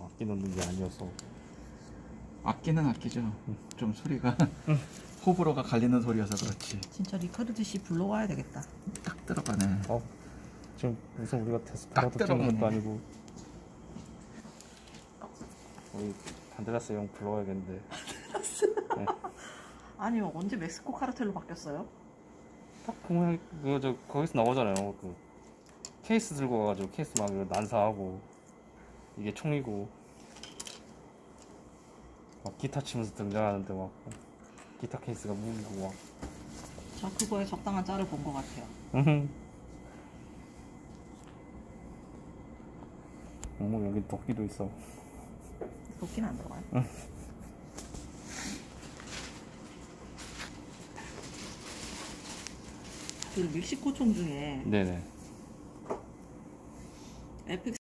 악기 넣는 게 아니어서. 악기는 악기죠. 좀 소리가 호불호가 갈리는 소리여서 그렇지. 진짜 리카르드 씨 불러와야 되겠다. 딱 들어가네. 지금 무슨 우리가 딱 데스페라도 찍는 들어가네. 것도 아니고. 우리 반데라스 형 불러와야겠는데. 아니 언제 멕시코 카르텔로 바뀌었어요? 딱 보면 그저 거기서 나오잖아요. 그 케이스 들고 가가지고 케이스 막 난사하고 이게 총이고 막 기타 치면서 등장하는데 막 기타 케이스가 무기고 막. 저 그거에 적당한 짤을 본 것 같아요. 어머 여기 도끼도 있어. 도끼는 안 들어가요? 그 멕시코 총 중에 네네. 에픽